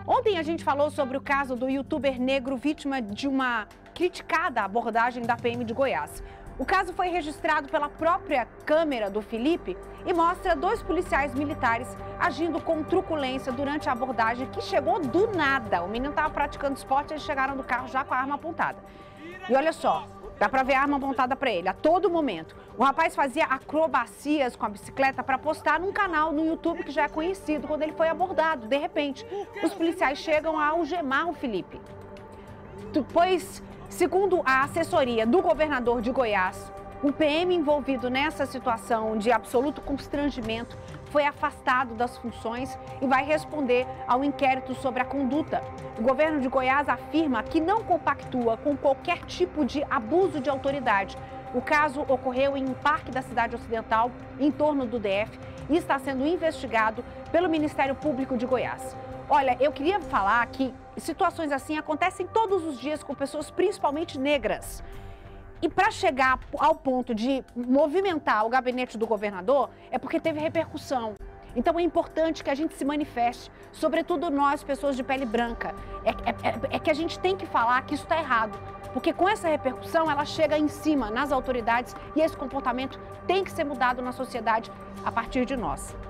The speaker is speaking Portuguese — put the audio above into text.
Ontem a gente falou sobre o caso do youtuber negro vítima de uma criticada abordagem da PM de Goiás. O caso foi registrado pela própria câmera do Felipe e mostra dois policiais militares agindo com truculência durante a abordagem que chegou do nada. O menino estava praticando esporte e eles chegaram do carro já com a arma apontada. E olha só, dá pra ver a arma apontada pra ele a todo momento. O rapaz fazia acrobacias com a bicicleta para postar num canal no YouTube que já é conhecido. Quando ele foi abordado, de repente, os policiais chegam a algemar o Felipe. Pois, segundo a assessoria do governador de Goiás, o PM envolvido nessa situação de absoluto constrangimento foi afastado das funções e vai responder ao inquérito sobre a conduta. O governo de Goiás afirma que não compactua com qualquer tipo de abuso de autoridade. O caso ocorreu em um parque da cidade ocidental, em torno do DF, e está sendo investigado pelo Ministério Público de Goiás. Olha, eu queria falar que situações assim acontecem todos os dias com pessoas, principalmente negras. E para chegar ao ponto de movimentar o gabinete do governador, é porque teve repercussão. Então é importante que a gente se manifeste, sobretudo nós, pessoas de pele branca. É que a gente tem que falar que isso está errado, porque com essa repercussão ela chega em cima, nas autoridades, e esse comportamento tem que ser mudado na sociedade a partir de nós.